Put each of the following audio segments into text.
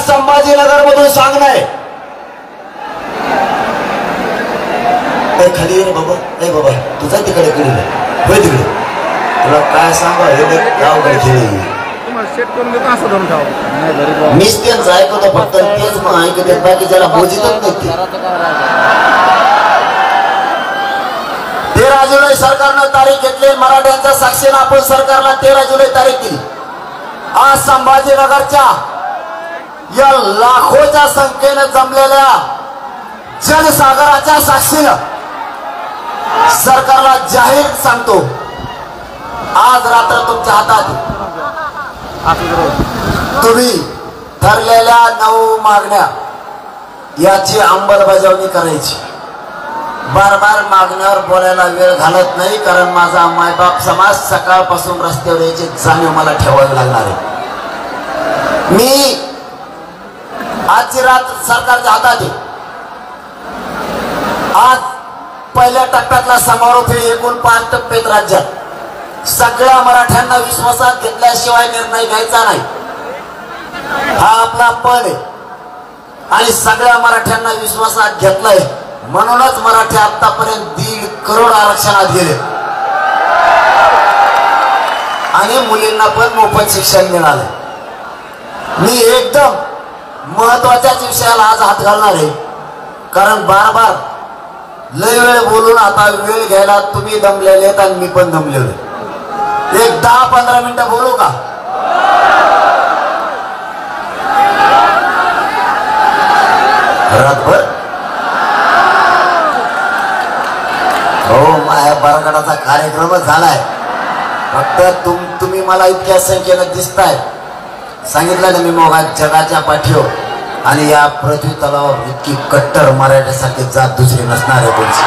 संभाजीनगर मधून सांगणं खाली रे बाबा. ए बाबा तुझा तिकडे कडे होय तिकडे तुला काय सांगा हे गाव खेळ मीच त्यांचं ऐकतो फक्त तेच मग ऐकत बाकी ज्याला मोजितच नाही. 13 जुलै सरकारनं तारीख घेतली. मराठ्यांच्या साक्षीनं आपण सरकारला 13 जुलै तारीख दिली. आज संभाजीनगरच्या या लाखोच्या संख्येनं जमलेल्या जनसागराच्या साक्षीनं सरकारला जाहीर सांगतो आज रात्र तुमच्या हातात. तुम्ही ठरलेल्या 9 मागण्या याची अंमलबजावणी करायची. बार बार मागण्यावर बोलायला वेळ घालत नाही कारण माझा मायबाप समाज सकाळपासून रस्त्यावर याची जाणीव मला ठेवावी लागणार आहे. मी आजची रात सरकारच्या हातात आहे. आज पहिल्या टप्प्यातला समारोप हे एकूण 5 टप्प्यात राज्यात सगळ्या मराठ्यांना विश्वासात घेतल्याशिवाय निर्णय घ्यायचा नाही हा आपला पण आहे आणि सगळ्या मराठ्यांना विश्वासात घेतलाय. म्हणूनच मराठी आतापर्यंत 1.5 करोड आरक्षणात गेले आणि मुलींना पण मोफत शिक्षण मिळाले. मी एकदम महत्वाच्याच विषयाला आज हात घालणार आहे कारण बार बार लय वेळ बोलून आता वेळ घ्यायला तुम्ही दमलेले आणि मी पण दमलेलो. एक 10-15 मिनिटं बोलू का? रातभर हो माझ्या बरगडाचा कार्यक्रमच झालाय. फक्त तुम्ही मला इतक्या संख्येनं दिसताय. सांगितलं ना मी मग जगाच्या पाठीवर आणि या पृथ्वी तलावर इतकी कट्टर मराठ्यासारखी जात दुसरी नसणार आहे कोणची.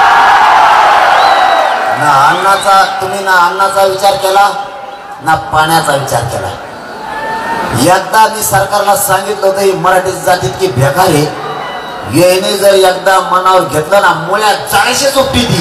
ना अन्नाचा तुम्ही ना अन्नाचा विचार केला ना पाण्याचा विचार केला. एकदा मी सरकारला सांगितलं होतं मराठी जात इतकी बेकार आहे येणे जर एकदा मनावर घेतलं ना मुळ्या 400 सुट्टी ती.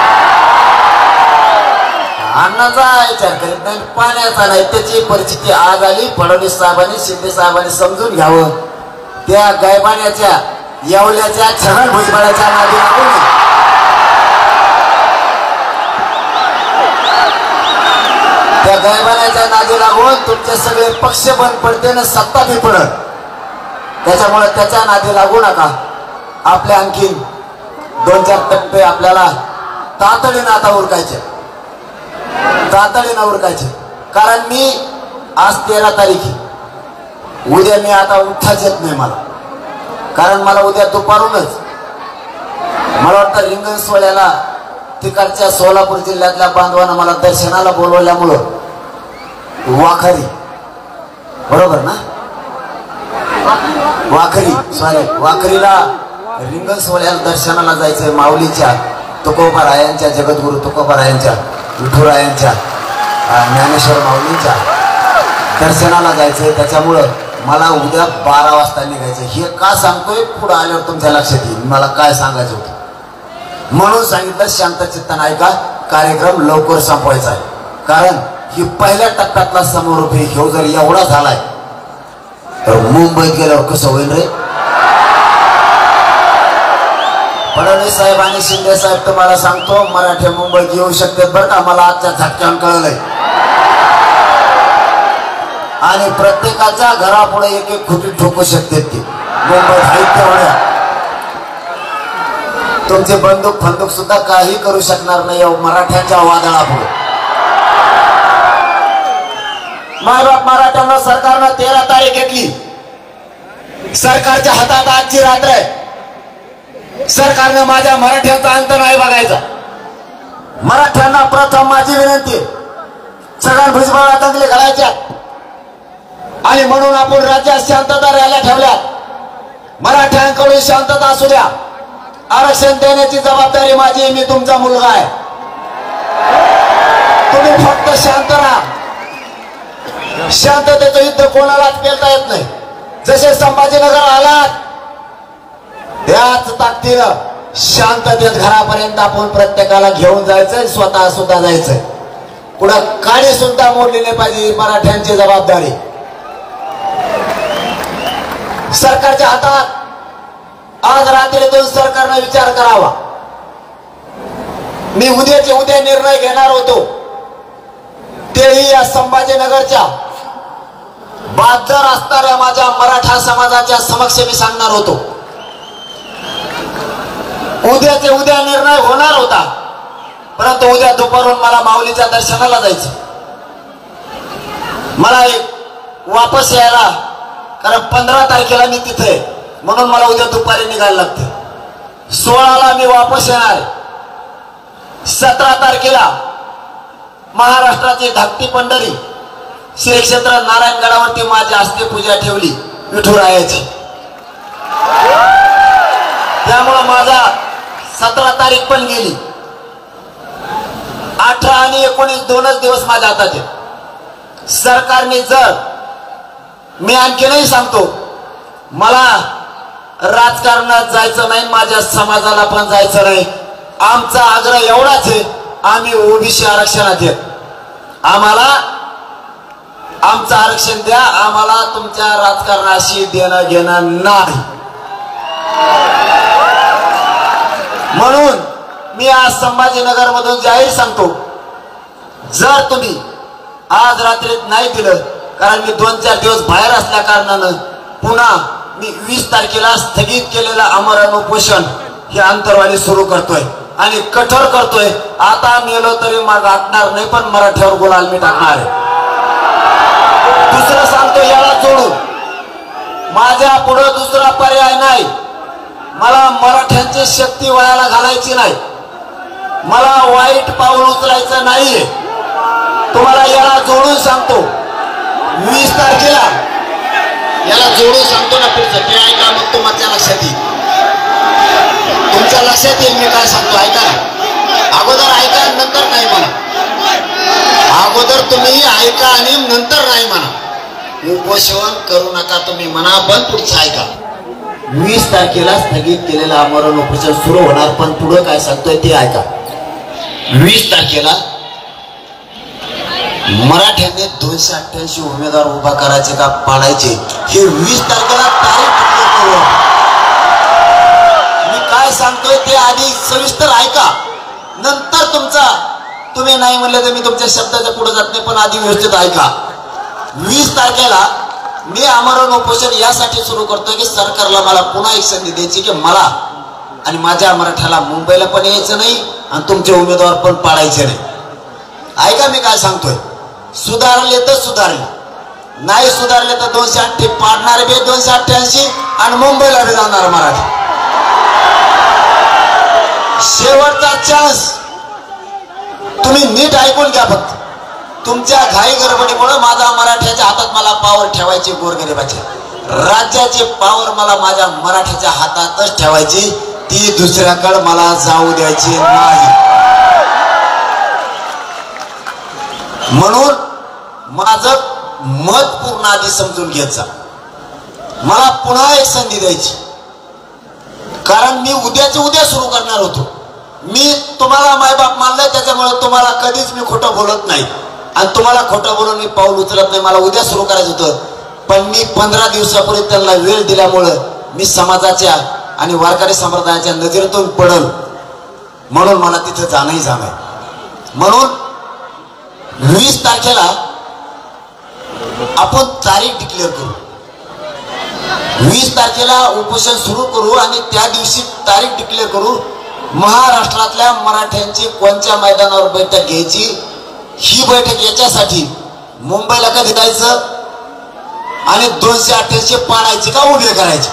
अन्नाचा विचार करीत नाही पाण्याचा नाही. त्याची परिस्थिती आज आली. फडणवीस साहेबांनी शिंदे साहेबांनी समजून घ्यावं. त्या गायबाण्याच्या येवल्याच्या छगन भुजबळाच्या नादी लागून त्या गायबाण्याच्या नादी लागून तुमचे सगळे पक्ष बंद पडते ना सत्ता बी पडत. त्याच्यामुळे त्याच्या नादी लागू नका. आपल्या आणखीन 2-4 टप्पे आपल्याला तातडीनं आता उरकायचे कारण मी आज 13 तारीख उद्या मी आता उठाच येत नाही मला कारण मला उद्या दुपारूनच मला वाटतं रिंगण सोहळ्याला तिकडच्या सोलापूर जिल्ह्यातल्या बांधवांना मला दर्शनाला बोलवल्यामुळं वाखरी बरोबर ना वाखरीला रिंगण सोहळ्याला दर्शनाला जायचंय. माऊलीच्या तुकोबारायांच्या जगद्गुरु तुकोबारायांच्या विठुरायांच्या ज्ञानेश्वर माऊलींच्या दर्शनाला जायचंय. त्याच्यामुळं मला उद्या 12 वाजता निघायचं. हे का सांगतोय पुढे आल्यावर तुमच्या लक्षात येईल मला काय सांगायचं होतं म्हणून सांगितलं. शांतचित्तानं ऐका. कार्यक्रम लवकर संपवायचा आहे कारण ही पहिल्या टप्प्यातला समारोप हे जर एवढा झालाय तर मुंबईत गेल्यावर कसं होईल रे. फडणवीस साहेब आणि शिंदे साहेब तुम्हाला सांगतो मराठी मुंबईत येऊ शकतात बरं का. मला आजच्या झटक्यानं कळलंय आणि प्रत्येकाच्या घरापुढे एक खुटी ठोकू शकते ते मुंबईत आहेत तेवढ्या. तुमचे बंदूक फंदूक सुद्धा काही करू शकणार नाही मराठ्यांच्या वादळापुढे. मायबाप मराठ्यांना सरकारनं 13 तारीख घेतली. सरकारच्या हातात आजची रात्र आहे. सरकारनं माझ्या मराठ्यांचा अंत नाही बघायचा. मराठ्यांना प्रथम माझी विनंती छगन भुजबळला दंगली घालायच्या आणि म्हणून आपण राज्यात शांतता रॅल्या ठेवल्या. मराठ्यांकडून शांतता असू द्या. आरक्षण देण्याची जबाबदारी माझी. मी तुमचा मुलगा आहे. तुम्ही फक्त शांत राहा. शांततेचं युद्ध कोणालाच पेलता येत नाही. जसे संभाजीनगर आलात त्याच ताकदीनं शांततेत घरापर्यंत आपण प्रत्येकाला घेऊन जायचंय. स्वतः सुद्धा जायचंय. पुढं काळी सुद्धा मोडली नाही पाहिजे. मराठ्यांची जबाबदारी. सरकारच्या हातात आज रात्री दोन सरकारने विचार करावा. मी उद्याचे उद्या निर्णय घेणार होतो, तेही या संभाजीनगरच्या बाजार असणाऱ्या माझ्या मराठा समाजाच्या समक्ष मी सांगणार होतो. उद्याचे उद्या निर्णय होणार होता, परंतु उद्या दुपारून मला माऊलीच्या दर्शनाला जायचं. मला एक वापस यायला, कारण 15 तारखेला मी तिथे, म्हणून मला उद्या दुपारी निघायला लागते. 16ला मी वापस येणार. 17 तारखेला महाराष्ट्राची धाकटी पंढरी श्री क्षेत्र नारायणगडावरती माझी हस्ते पूजा ठेवली विठुरायाची. त्यामुळे माझा 17 तारीख पण गेली. 18 आणि 19 दोनच दिवस माझ्या हातात आहेत. सरकारने जर, मी आणखीनही सांगतो, मला राजकारणात जायचं नाही, माझ्या समाजाला पण जायचं नाही. आमचा आग्रह एवढाच आहे, आम्ही ओबीसी आरक्षणात आहेत. आम्हाला आमचं आरक्षण द्या, आम्हाला तुमच्या राजकारणाशी देणं घेणं नाही. म्हणून मी आज संभाजीनगर मधून जाहीर सांगतो, जर तुम्ही आज रात्रीत नाही दिलं, कारण मी 2-4 दिवस बाहेर असल्या कारणानं पुन्हा मी 20 तारखेला स्थगित केलेलं आमरण उपोषण हे अंतरवाली सुरू करतोय आणि कठोर करतोय. आता मेलो तरी मग गाठणार नाही, पण मराठ्यावर गुलाल मी टाकणार आहे. दुसरं सांगतो, याला जोडून माझ्या पुढे दुसरा पर्याय नाही. मला मराठ्यांची शक्ती वयाला घालायची नाही, मला वाईट पाऊल उचलायचं नाहीये. तुम्हाला याला जोडून सांगतो, 20 तारखेला याला जोडून सांगतो ना, पुढचं ते ऐका, मग तुमच्या लक्षात येईल. तुमच्या लक्षात येईल मी काय सांगतो. ऐका, अगोदर ऐका, नंतर नाही म्हणा. अगोदर तुम्ही ऐका आणि नंतर नाही म्हणा. उपोषण करू नका तुम्ही म्हणा, पण पुढचं ऐका. 20 तारखेला स्थगित केलेलं आमरण उपोषण सुरू होणार, पण पुढे काय सांगतोय ते ऐका. 20 तारखेला मराठ्यांनी 288 उमेदवार उभा करायचे का पाडायचे, हे 20 तारखेला तारीख करू. मी काय सांगतोय ते आधी सविस्तर ऐका, नंतर तुम्ही नाही म्हणले तर मी तुमच्या शब्दाच्या पुढे जात नाही, पण आधी व्यवस्थित ऐका. 20 तारखेला मी आमरण उपोषण यासाठी सुरू करतोय की सरकारला मला पुन्हा एक संधी द्यायची की मला आणि माझ्या मराठ्याला मुंबईला पण यायचं नाही आणि तुमचे उमेदवार पण पाडायचे नाही. ऐका मी काय सांगतोय. सुधारले तर सुधारले, नाही सुधारले तर 288 पाडणार बे 288 आणि मुंबईला बी जाणार मराठी. शेवटचा चान्स, तुम्ही नीट ऐकून घ्या. फक्त तुमच्या घाई गडबडीमुळे माझा मराठ्याच्या हातात मला पावर ठेवायची, गोरगरिबाची राज्याची पावर मला माझ्या मराठ्याच्या हातातच ठेवायची, ती दुसऱ्याकडे मला जाऊ द्यायची नाही. म्हणून माझं मत पूर्ण आधी समजून घ्यायचं. मला पुन्हा एक संधी द्यायची, कारण मी उद्याचे उद्या सुरू करणार होतो. मी तुम्हाला मायबाप मानलंय, त्याच्यामुळे तुम्हाला कधीच मी खोटं बोलत नाही आणि तुम्हाला खोटं बोलून मी पाऊल उचलत नाही. मला उद्या सुरू करायचं होतं, पण मी 15 दिवसापूर्वी त्यांना वेळ दिल्यामुळं मी समाजाच्या आणि वारकरी संप्रदायाच्या नजरेतून पडल, म्हणून मला तिथे जाणंही जाणं. म्हणून 20 तारखेला आपण तारीख डिक्लेअर करू. 20 तारखेला उपोषण सुरू करू आणि त्या दिवशी तारीख डिक्लेअर करू. महाराष्ट्रातल्या मराठ्यांची कोणत्या मैदानावर बैठक घ्यायची, ही बैठक याच्यासाठी मुंबईला कधी जायचं आणि 288 पाडायचे का उभे करायचे.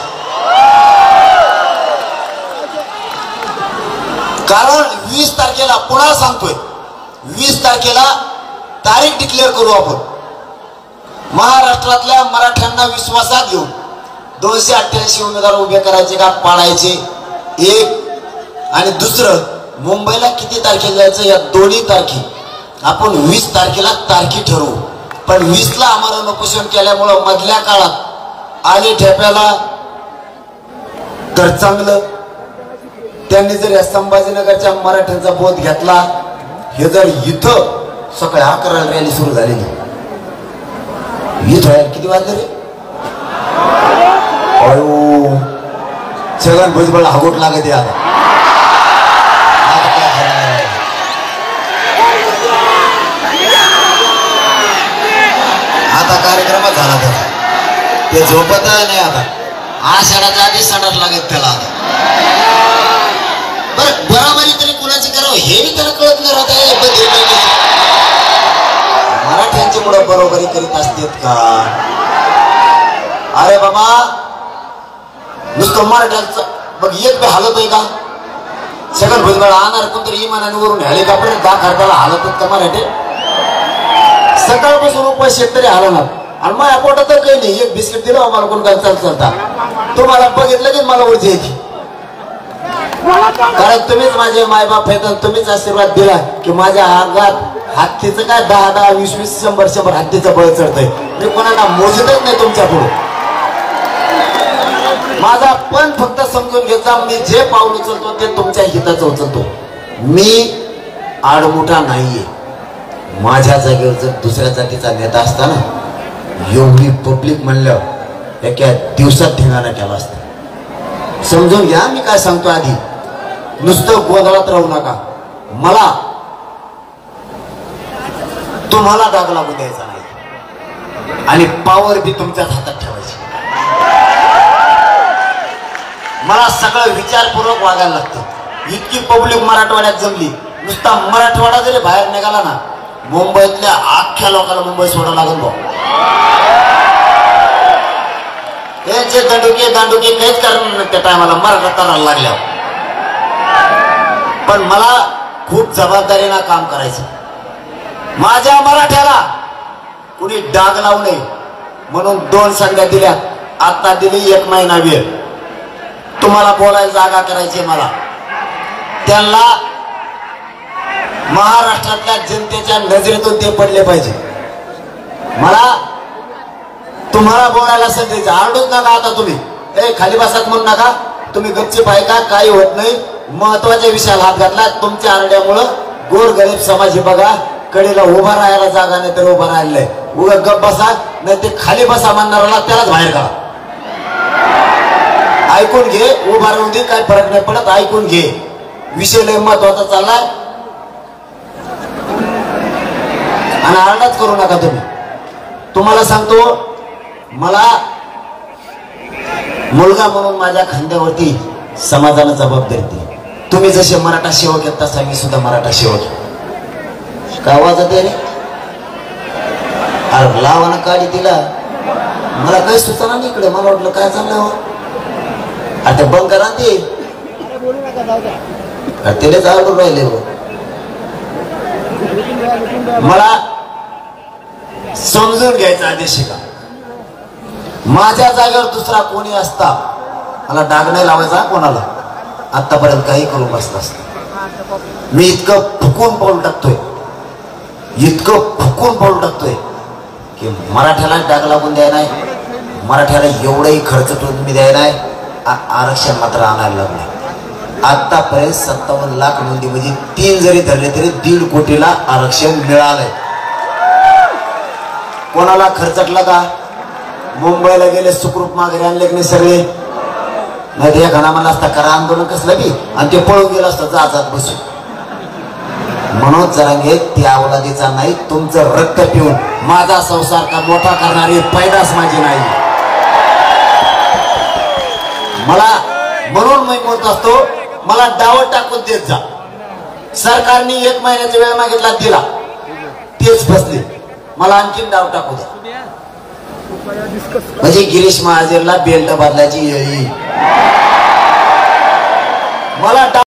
कारण 20 तारखेला पुन्हा सांगतोय, 20 तारखेला तारीख डिक्लेअर करू आपण. महाराष्ट्रातल्या मराठ्यांना विश्वासात घेऊन 288 उमेदवार उभे करायचे का पाडायचे, एक. आणि दुसरं, मुंबईला किती तारखेला जायचं, या दोन्ही तारखे आपण 20 तारखेला तारखी ठरवू. पण 20ला आमरण उपोषण केल्यामुळं मधल्या काळात आले ठेप्याला तर चांगलं. त्यांनी जर या संभाजीनगरच्या मराठ्यांचा बोध घेतला, हे जर इथं सकाळी 11ला रॅली सुरू झालेली, इथं किती वाजले रे, छगन भुजबळ हगोट लागत आहे आता. आता कार्यक्रमात झाला त्याचा ते झोपत नाही आता. आषाढाच्या आधी सणात लागत त्याला आता. बरं बराबरी तरी कुणाची करावं हे बी त्याला कळत नाही राहत आहे. मराठ्यांची मुळे बरोबरी करीत असतात का? अरे बाबा नुसतं मराठ्यांचं बघ एक बी हालत आहे का? छगन भुजबळ आणणार कोणतरी इमानाने वरून हेलिकॉप्टर दाखवताला हालत का मराठे? सकाळपासून उपास शेतकरी हालणार आणि माझ्या पोटात तर काही नाही. एक बिस्किट दिलं आम्हाला कोण काय चालता तुम्हाला बघितलं की मला ऊर्जा येते. कारण तुम्हीच माझे मायबाप आहेत. तुम्हीच आशीर्वाद दिला की माझ्या अंगात हत्तीचं काय 10-10, 20-20, 100-100 हत्तीचं बळ चढतंय. मी कोणाला मोजतच नाही तुमच्या पुढे. माझा पण फक्त समजून घ्यायचा मी जे पाऊल उचलतो ते तुमच्या हिताचं उचलतो. मी आडमुठा नाहीये. माझ्या जागेवर जर दुसऱ्या जातीचा नेता असताना एवढी पब्लिक म्हणलं एका दिवसात धिंगाणा केला असता. समजून घ्या मी काय सांगतो. आधी नुसतं गोंधळात राहू नका. मला तुम्हाला दाग लागू द्यायचा नाही आणि पावर बी तुमच्याच हातात ठेवायची. मला सगळं विचारपूर्वक वागायला लागतं. इतकी पब्लिक मराठवाड्यात जमली. नुसता मराठवाडा जरी बाहेर निघाला ना मुंबईतल्या अख्ख्या लोकांना मुंबई सोडावं लागेल भाऊ. त्यांचे दांडुके काहीच कारण त्या टायमाला मराठा करायला लागल्या. पण मला खूप जबाबदारीनं काम करायचं. माझ्या मराठ्याला कुणी डाग लावू नये म्हणून 2 संध्या दिल्या. आता दिली 1 महिना वेळ. तुम्हाला बोलायला जागा करायची. मला त्यांना महाराष्ट्रातल्या जनतेच्या नजरेतून ते पडले पाहिजे. मला तुम्हाला बोलायला संधी आरडूच नका. आता तुम्ही खाली बसात म्हणू नका. तुम्ही गपचूप आहे का? काही होत नाही. महत्वाच्या विषयाला हात घातला. तुमच्या आरड्यामुळं गोरगरीब समाज बघा कडेला उभा राहायला जागा नाही तर उभा राहिलाय. उगा गप बसा नाही ते खाली बसा म्हणणाऱ्याला त्यालाच बाहेर काढा. ऐकून घे. उभा राहून दे काय फरक नाही पडत. ऐकून घे. विषय लय महत्वाचा चाललाय आणि आरडाच करू नका तुम्ही. तुम्हाला सांगतो मला मुलगा म्हणून माझ्या खांद्यावरती समाजानं जबाबदारी दिली. तुम्ही जसे मराठा सेवक आहेत तसा मी सुद्धा मराठा सेवक. का आवाज येते रे? अरे लावानं काढी तिला. मला काही सुचना नाही इकडे. मला वाटलं काय चाललं आता बंद करा ते. तेच आवडून राहिले. मला समजून घ्यायचा आदेश शिका. माझ्या जागेवर दुसरा कोणी असता मला डाग नाही लावायचा कोणाला. आतापर्यंत काही करून बसला असता. मी इतकं फुकून पाऊल टाकतोय की मराठ्याला डाग लागून द्याय नाही. मराठ्याला एवढाही खर्च करून मी द्याय नाही. आरक्षण मात्र आणायला लागले. आतापर्यंत 57 लाख नोंदी म्हणजे 3 जरी धरले तरी 1.5 कोटीला आरक्षण मिळालंय. कोणाला खर्चटला का? मुंबईला गेले सुखरूप माघारी आणले की नाही सगळे. नाही ते घना मला असता करा आंदोलन कसलं बी आणि ते पळून गेलं असतं जात बसून. मनोज जरांगे त्या अवलादीचा नाही. तुमचं रक्त पिऊन माझा संसार का मोठा करणारी पैदास माझी नाही. मला म्हणून मी म्हणत असतो मला डाव टाकून देत जा. सरकारने 1 महिन्याचा वेळ मागितला दिला तेच फसले. मला आणखीन डाव टाकू द्या म्हणजे गिरीश महाजनला बेल्ट बदलायची येईल. मला